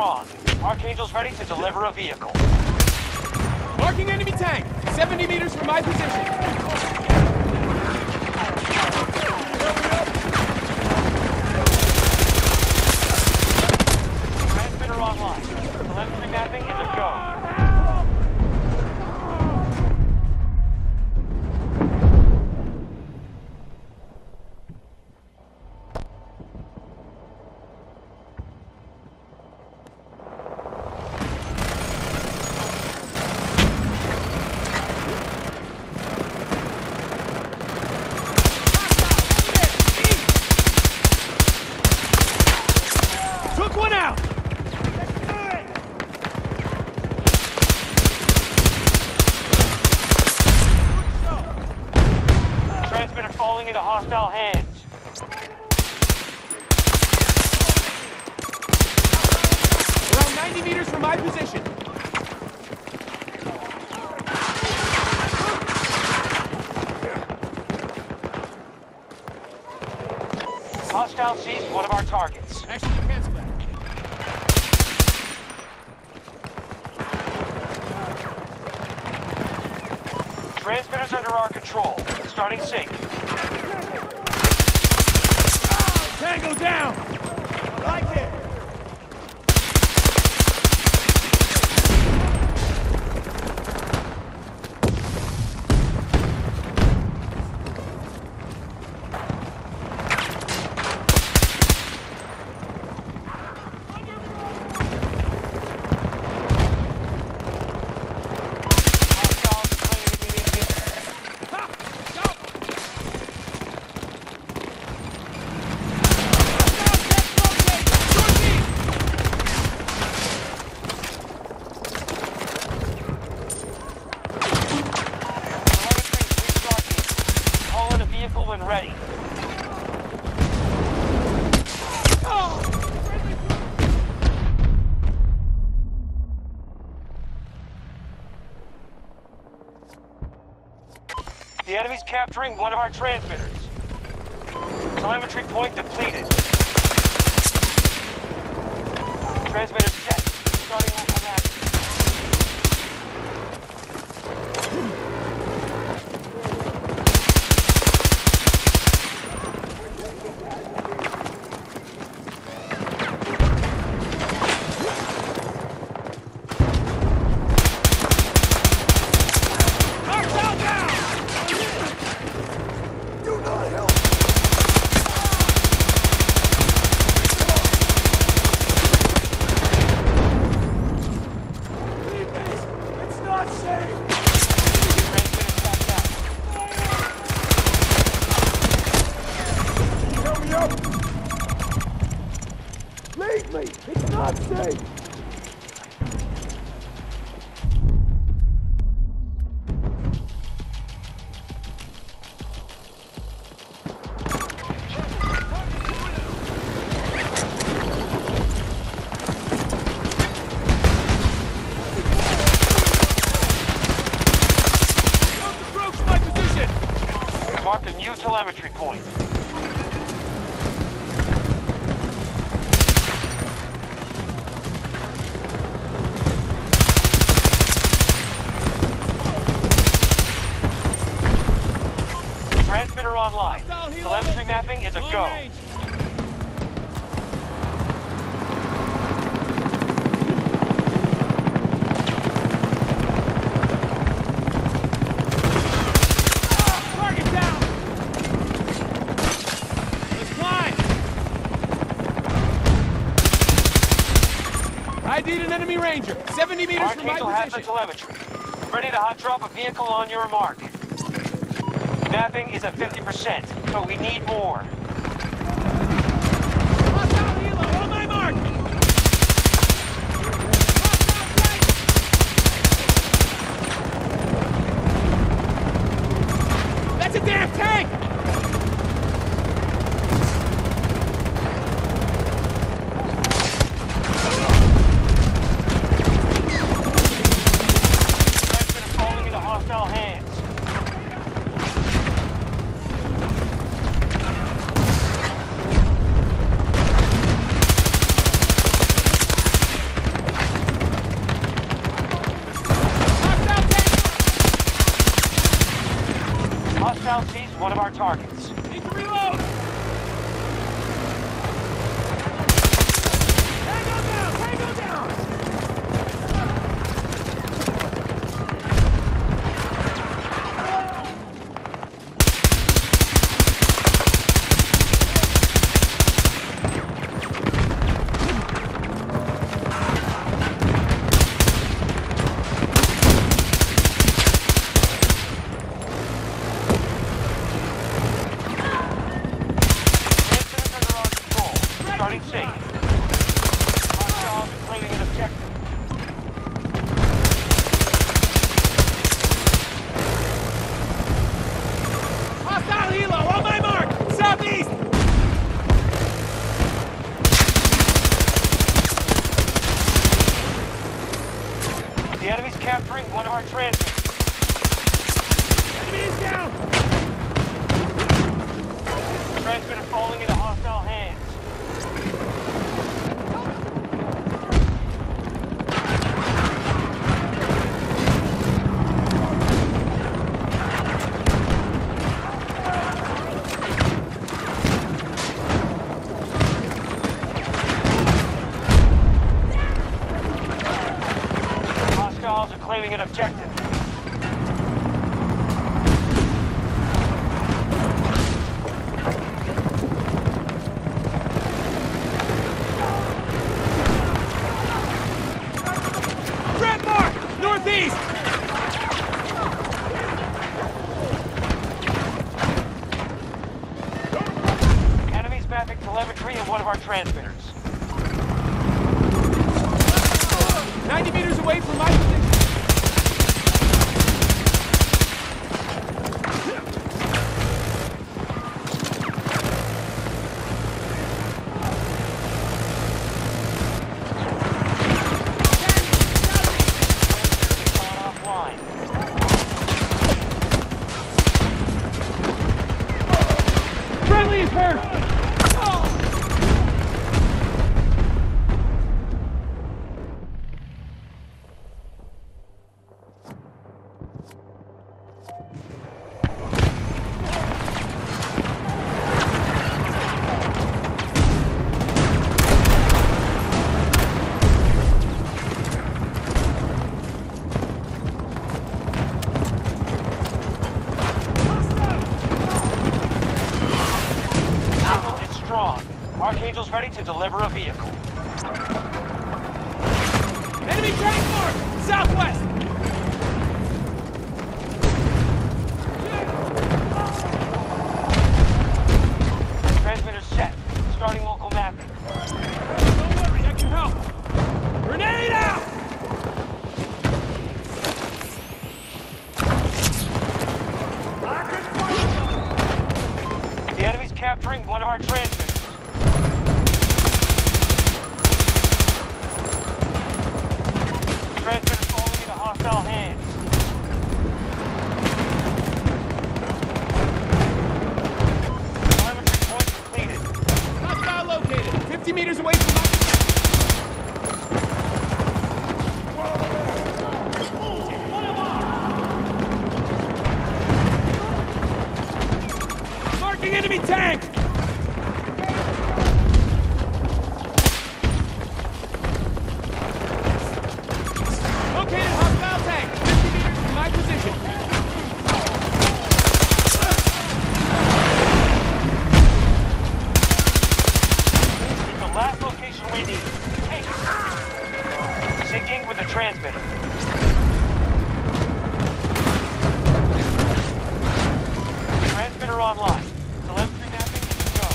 on. Archangel's ready to deliver a vehicle. Marking enemy tank! 70 meters from my position. Transmitter online. Telemetry mapping is a go. Took one out! Transmitter falling into hostile hands. Around 90 meters from my position. Hostile seized one of our targets. Actually, cancel that. Transmitter's under our control. Starting sync. Tango down! Like it! When ready. The enemy's capturing one of our transmitters. Telemetry point depleted. Transmitter set. Starting on command. Leave me! It's not safe! Approach my position! Mark a new telemetry point. Transmitter online. Telemetry mapping is a go. Target down! Let's climb! I need an enemy ranger. 70 meters from my Archangel has the position. telemetry. Ready to hot drop a vehicle on your mark. Mapping is at 50%, but we need more. Hostile helo on my mark! That's a damn tank! Transmitter falling into hostile hands. one of our targets. Need to reload! Tango down! Tango down! Starting safe. Hostiles claiming an objective. Hostile helo on my mark! Southeast! The enemy's capturing one of our transmitters. Enemy is down! Transmitter falling into hostile hands. Hostiles are claiming an objective. Red mark! Northeast! Enemies mapping telemetry in one of our transmitters. 90 meters away from my position. Offline. Friendly is hurt! It's strong. Archangel's ready to deliver a vehicle. Enemy tank mark! Southwest! Transmitter set. Starting local mapping. Don't worry, I can help. Grenade out! The enemy's capturing one of our transmitters. Transmitter falling into hostile hands. Telemetry point completed. Hostile located. 50 meters away from my... Marking enemy tank! Located hostile tank. 50 meters from my position. It's the last location we need. Hey! Syncing with the transmitter. Transmitter online. Telemetry mapping, go.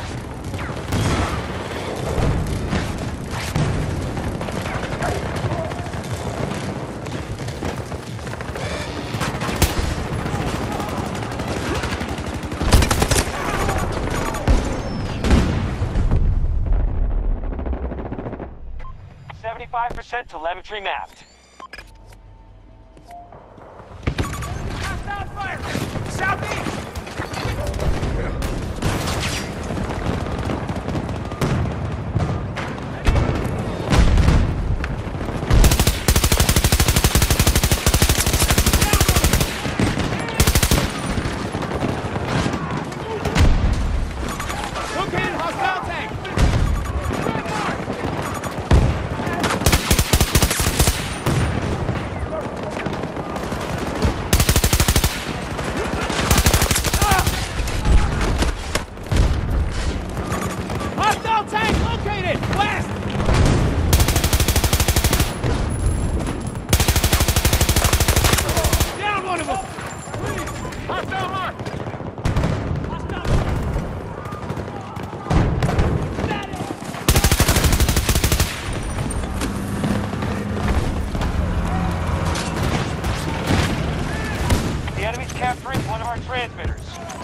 %, telemetry mapped. Hostile fire! Southeast! our transmitters.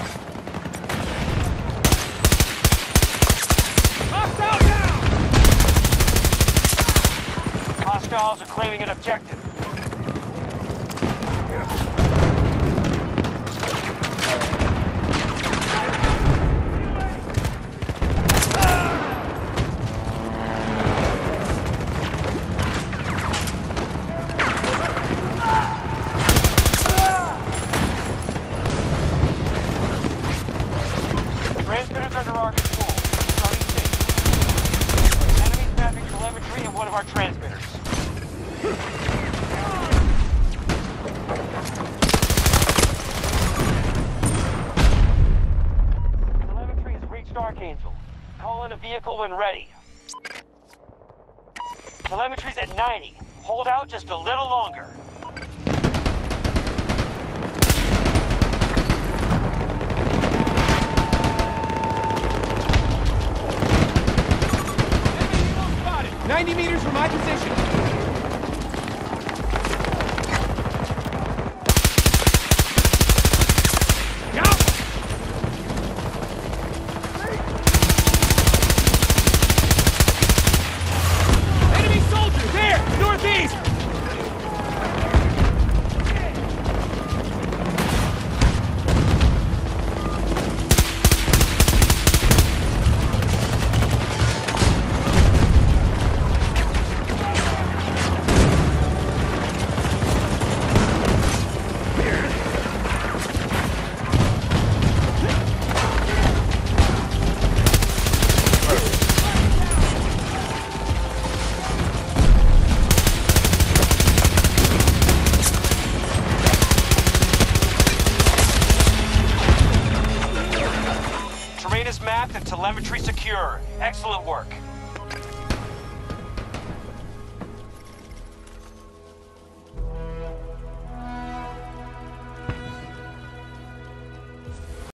Hostile down! Hostiles are claiming an objective. Transmitters under our control. Starting sync. Enemies mapping telemetry in one of our transmitters. Telemetry has reached Archangel. Call in a vehicle when ready. Telemetry's at 90. Hold out just a little longer. Enemy helo spotted! 90 meters from my position. Go! Enemy soldier! There! Northeast! Terrain is mapped and telemetry secure. Excellent work.